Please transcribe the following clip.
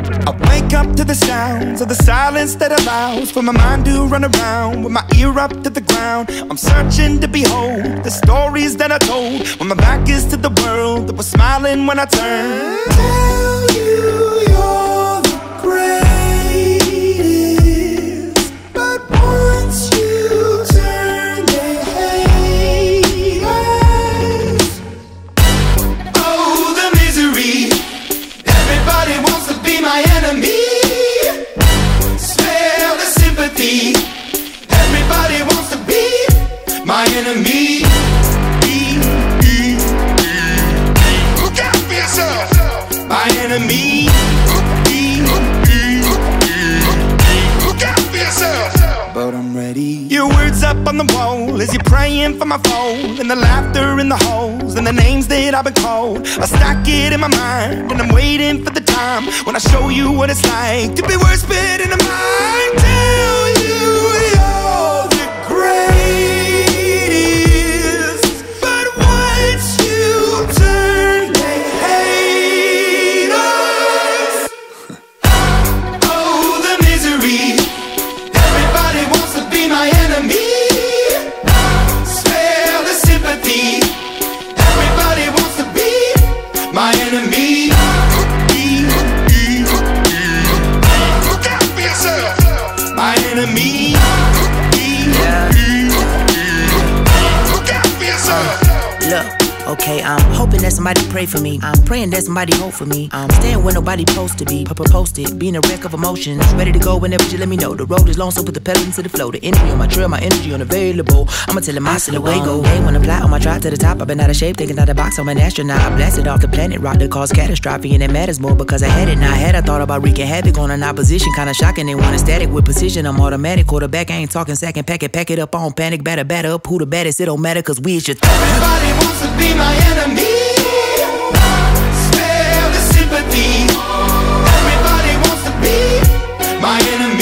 I wake up to the sounds of the silence that allows for my mind to run around with my ear up to the ground. I'm searching to behold the stories that I told when my back is to the world that was smiling when I turned. Tell you you're the greatest, but once you turn they hate us. Oh, the misery. Everybody wants to be my enemy. Smell the sympathy. Everybody wants to be my enemy. Look out for yourself. My enemy. Look out for yourself. But I'm ready. Your words up on the wall as you're praying for my phone, and the laughter in the halls and the names that I've been called. I stack it in my mind and I'm waiting for the time when I show you what it's like to be worse fit in a mind. Tell you you're the greatest, but once you turn they hate us. Oh, the misery. Everybody wants to be my enemy. Spare the sympathy. Everybody wants to be my enemy. Look out for yourself. My enemy. Look out for yourself. Look, okay, I'm hoping that somebody pray for me. I'm praying that somebody hope for me. I'm staying where nobody supposed to be. Posted, being a wreck of emotions. Ready to go whenever you let me know. The road is long, so put the pedal into the flow. The energy on my trail, my energy unavailable. I'ma tell him I still away go. Hey, when I fly on my drive to the top, I've been out of shape, thinking out the box. I'm an astronaut. I blasted off the planet, rock that caused catastrophe, and it matters more because I had it. Now I had I thought about wreaking havoc on an opposition, kinda shocking. They want a static with precision. I'm automatic, quarterback. I ain't talking second pack it up on panic, batter up. Who the baddest? It don't matter, cause we is just. Everybody wants to be my enemy. Spare the sympathy. Everybody wants to be my enemy.